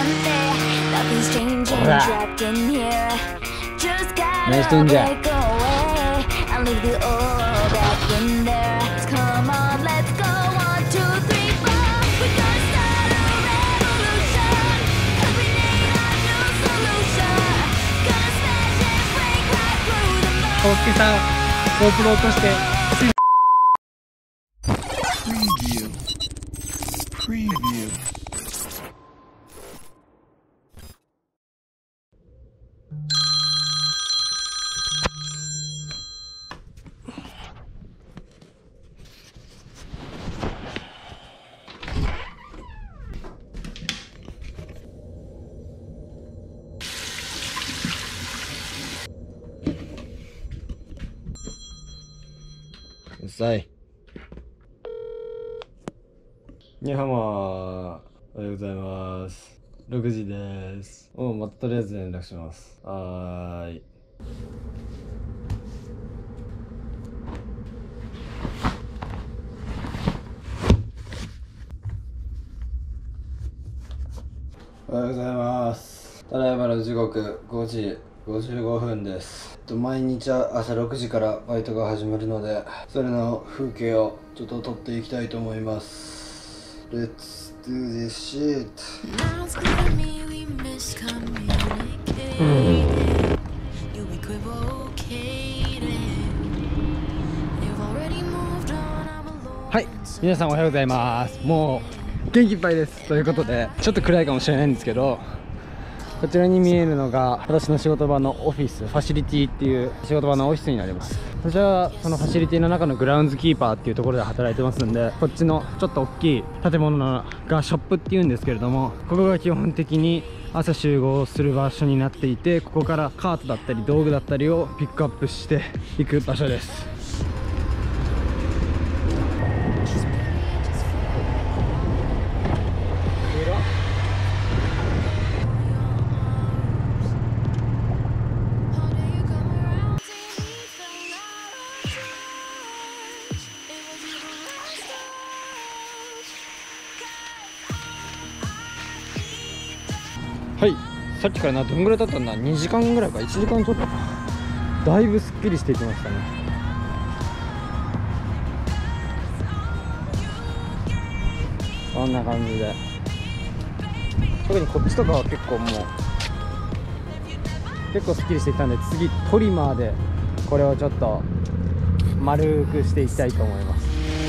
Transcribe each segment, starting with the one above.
何しとんじゃ。 コウスケさん、GoPro 落としてうっさい。にはまー、おはようございます。6時です。またとりあえず連絡します。はーい。おはようございます。ただいまの時刻5時55分です。毎日朝6時からバイトが始まるので、それの風景をちょっと撮っていきたいと思います。Let's do this shit. はい、皆さんおはようございます。もう元気いっぱいです。ということで、ちょっと暗いかもしれないんですけど、こちらに見えるのが私の仕事場のオフィス、ファシリティっていう仕事場のオフィスになります。私はそのファシリティの中のグラウンズキーパーっていうところで働いてますんで、こっちのちょっと大きい建物がショップっていうんですけれども、ここが基本的に朝集合する場所になっていて、ここからカートだったり道具だったりをピックアップしていく場所です。はい、さっきからどんぐらい経ったんだ。2時間ぐらいか、1時間ちょっとか。だいぶすっきりしていきましたね。こんな感じで、特にこっちとかは結構すっきりしてきたんで、次トリマーでこれをちょっと丸くしていきたいと思います。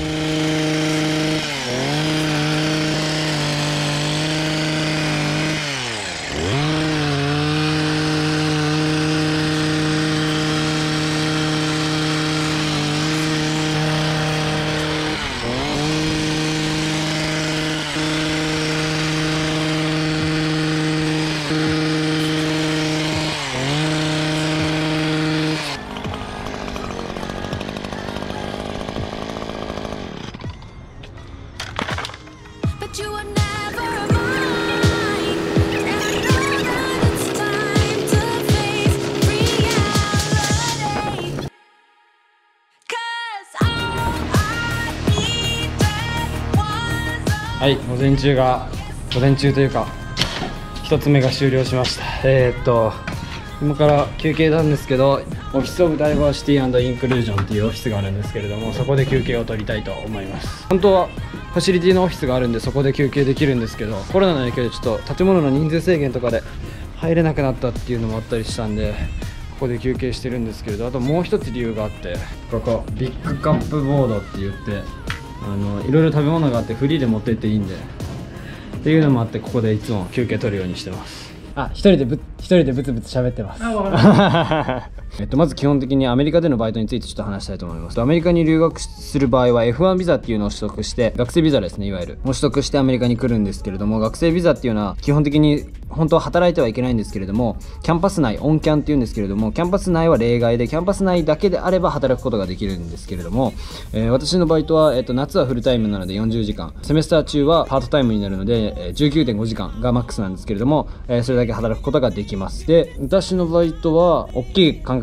はい、午前中というか1つ目が終了しました。今から休憩なんですけど、オフィスオブダイバーシティ&インクルージョンっていうオフィスがあるんですけれども、そこで休憩を取りたいと思います。本当はファシリティのオフィスがあるんで、そこで休憩できるんですけど、コロナの影響でちょっと建物の人数制限とかで入れなくなったっていうのもあったりしたんで、ここで休憩してるんですけれど、あともう一つ理由があって、ここビッグカップボードって言って、いろいろ食べ物があってフリーで持ってっていいんでっていうのもあって、ここでいつも休憩取るようにしてます。一人でブツブツ喋ってます。まず基本的にアメリカでのバイトについてちょっと話したいと思います。アメリカに留学する場合は F1 ビザっていうのを取得して、学生ビザですね、いわゆるを取得してアメリカに来るんですけれども、学生ビザっていうのは基本的に本当は働いてはいけないんですけれども、キャンパス内、オンキャンっていうんですけれども、キャンパス内は例外で、キャンパス内だけであれば働くことができるんですけれども、私のバイトは、夏はフルタイムなので40時間、セメスター中はパートタイムになるので、19.5 時間がマックスなんですけれども、それだけ働くことができます。で、私のバイトは大きい管轄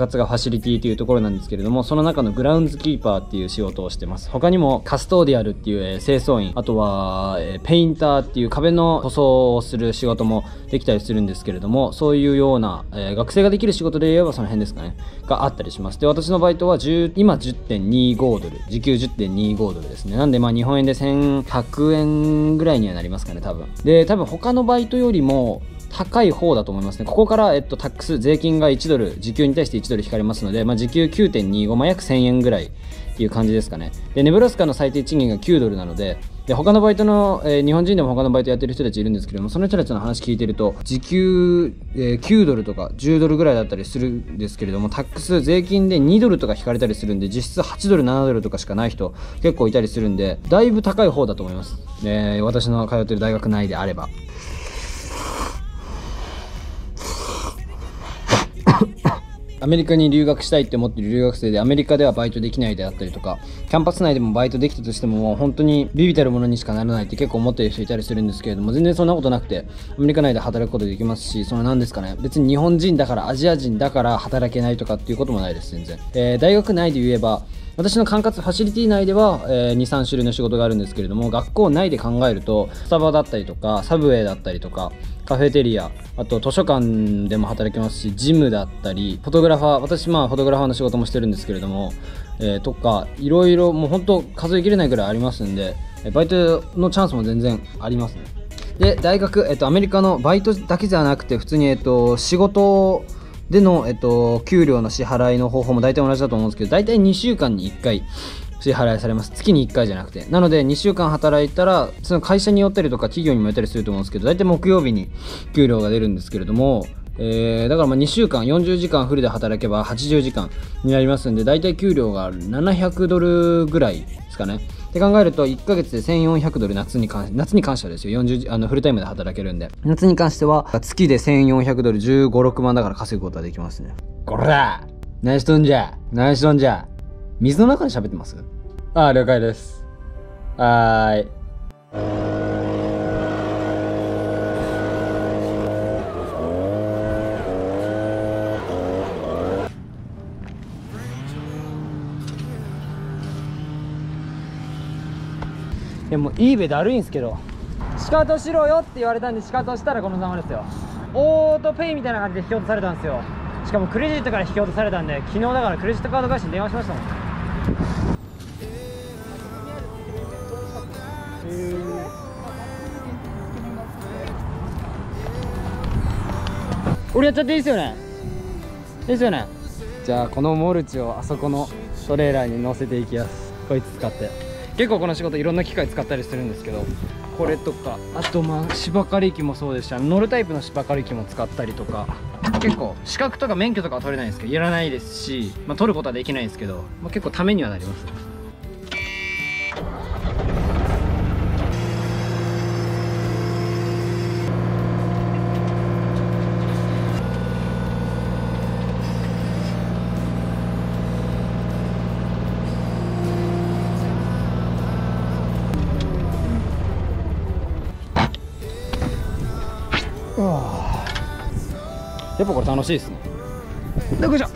がファシリティというところなんですけれども、その中のグラウンズキーパーっていう仕事をしてます。他にもカストーディアルっていう、清掃員、あとは、ペインターっていう壁の塗装をする仕事もできたりするんですけれども、そういうような、学生ができる仕事で言えばその辺ですかね、があったりします。で、私のバイトは今 10.25 ドル、時給 10.25 ドルですね。なんで日本円で1100円ぐらいにはなりますかね、多分。で、多分他のバイトよりも高い方だと思いますね。ここから、タックス、税金が1ドル、時給に対して1ドル引かれますので、時給 9.25、約1000円ぐらいっていう感じですかね。で、ネブラスカの最低賃金が9ドルなので、他のバイトの、日本人でも他のバイトやってる人たちいるんですけども、その人たちの話聞いてると、時給、9ドルとか10ドルぐらいだったりするんですけれども、タックス、税金で2ドルとか引かれたりするんで、実質8ドル、7ドルとかしかない人結構いたりするんで、だいぶ高い方だと思います。私の通ってる大学内であれば。アメリカに留学したいって思ってる留学生でアメリカではバイトできないであったりとか、キャンパス内でもバイトできたとしてももう本当に微々たるものにしかならないって結構思ってる人いたりするんですけれども、全然そんなことなくて、アメリカ内で働くことできますし、何ですかね、別に日本人だからアジア人だから働けないとかっていうこともないです。全然、大学内で言えば私の管轄ファシリティ内では、2、3種類の仕事があるんですけれども、学校内で考えるとスタバだったりとかサブウェイだったりとかカフェテリア、あと図書館でも働けますし、ジムだったりフォトグラファー、私フォトグラファーの仕事もしてるんですけれども、とかいろいろもう本当数えきれないぐらいありますんで、バイトのチャンスも全然ありますね。で、大学、アメリカのバイトだけじゃなくて普通に、仕事での、給料の支払いの方法も大体同じだと思うんですけど、大体2週間に1回支払いされます。月に1回じゃなくて。なので2週間働いたら、その会社によったりとか企業にもよったりすると思うんですけど、大体木曜日に給料が出るんですけれども、だから2週間40時間フルで働けば80時間になりますんで、大体給料が700ドルぐらいですかね。って考えると1ヶ月で1400ドル、夏に関してはですよ、フルタイムで働けるんで、夏に関しては月で1400ドル、15、6万だから稼ぐことはできますね。こら何しとんじゃ水の中で喋ってます？ああ、了解です。はーい。でもイーベだるいんすけど、シカトしろよって言われたんでシカトしたらこのざまですよ。オートペイみたいな感じで引き落とされたんですよ。しかもクレジットから引き落とされたんで、昨日だからクレジットカード会社に電話しましたもんね。俺やっちゃっていいですよね。いいですよね。じゃあこのモルチをあそこのトレーラーに乗せていきます。こいつ使って。結構この仕事いろんな機械使ったりするんですけど、これとかあと芝刈り機もそうですし、乗るタイプの芝刈り機も使ったりとか、結構資格とか免許とかは取れないんですけど、いらないですし、取ることはできないんですけど、結構ためにはなりますね。やっぱこれ楽しいですね。よいしょ。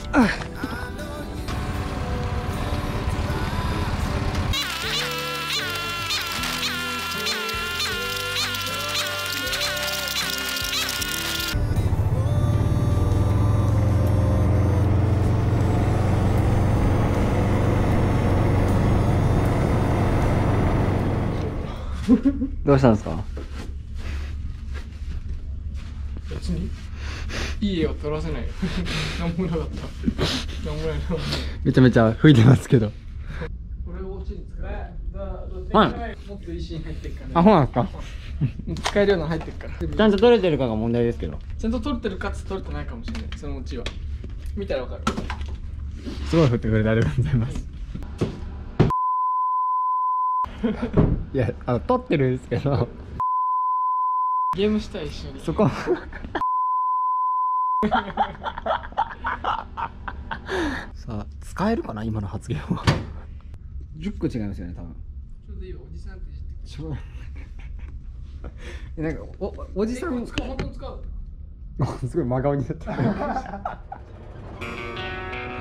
どうしたんですか？ 別にいい絵を撮らせないよ。なんもなかった。なんもないな。 めちゃめちゃ吹いてますけど。 これをお家に使え。 はい。 もっと石に入ってるから、ね。 あ、そうなんですか。 使えるようなの入ってるから。 ちゃんと撮れてるかが問題ですけど。 ちゃんと撮れてるかつ撮れてないかもしれない。そのうちは。見たらわかる。 すごい振ってくれてありがとうございます。いや、撮ってるんですけど。 ゲームしたい一緒に。 そこ。さあ、使えるかな今の発言は。10個違いますよね、多分。 ちょうどいいわ、おじさんって言ってなんかおじさん本当に使う。 すごい真顔になってる。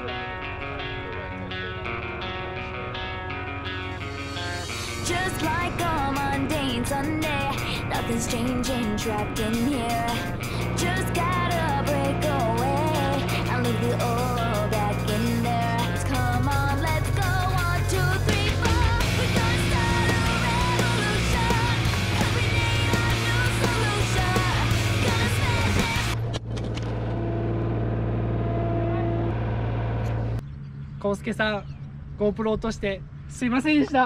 Just like a mundane Sunday, nothing's changing, trapped in here. Just gotta break away and leave the old back in there. So come on, let's go. 1, 2, 3, 4. We're gonna start a revolution. Every day a new solution. Gonna smash it. コウスケさん GoPro 落としてすいませんでした。